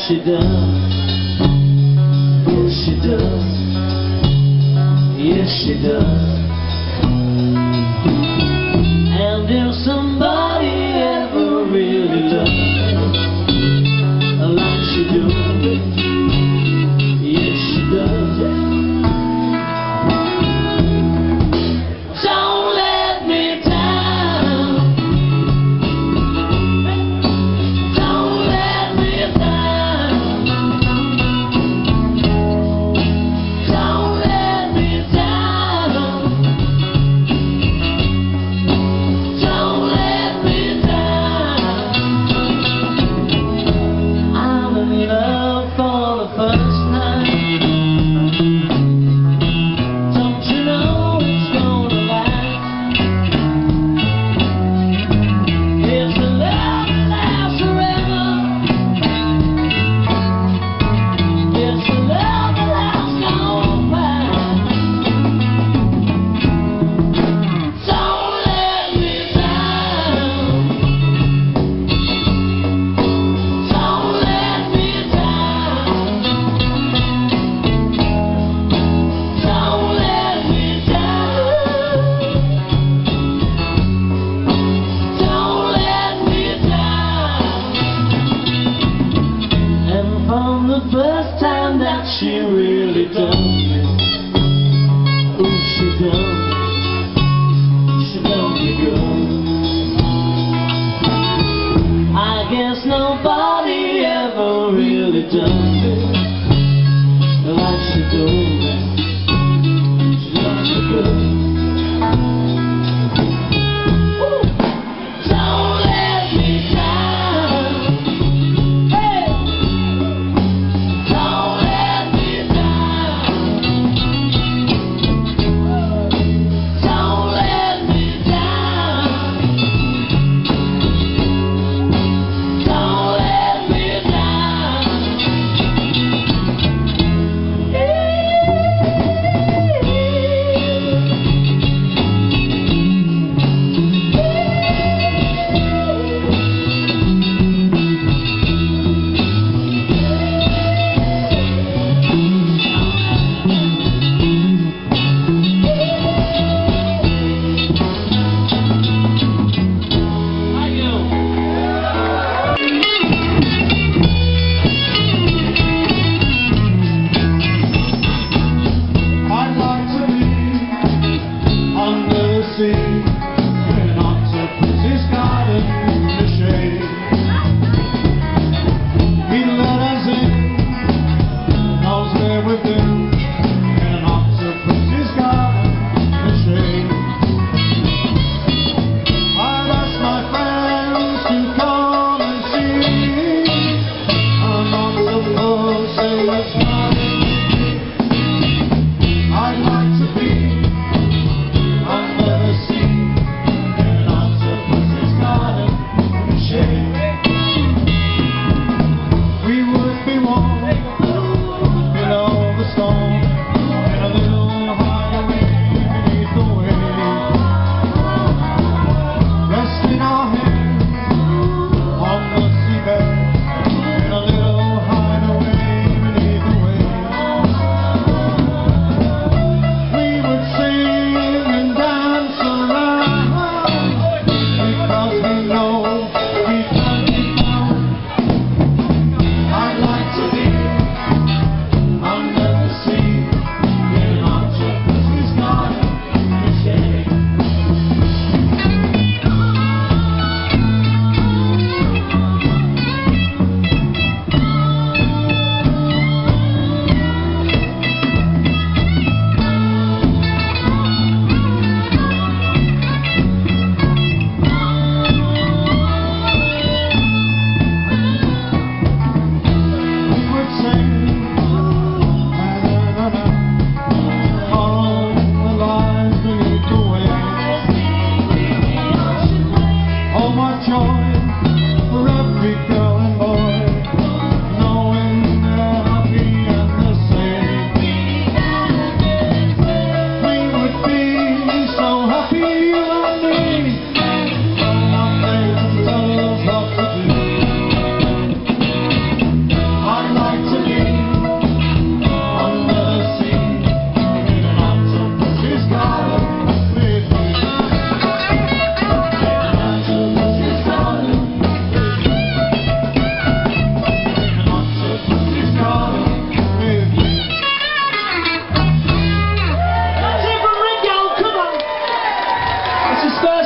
she does. Yes, she does. Yes, she does. And if somebody ever really loves her like she does, yes, she does. Don't let me down. Don't let me down. Don't let me down. Don't let me down. I'm in love for the first time. Don't you know it's gonna last? It's a love that lasts forever. It's a love that lasts all mine. Don't let me down. Don't let me down. Don't let me down. Don't let me down. And from the first time that she really done me, ooh, she done me good. I guess nobody ever really done me like she done me. She done me good. Don't let me down. Hey! Don't let me down. Don't let me down. Don't let me down.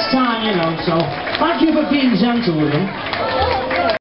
time, you know, so thank you for being gentle with them.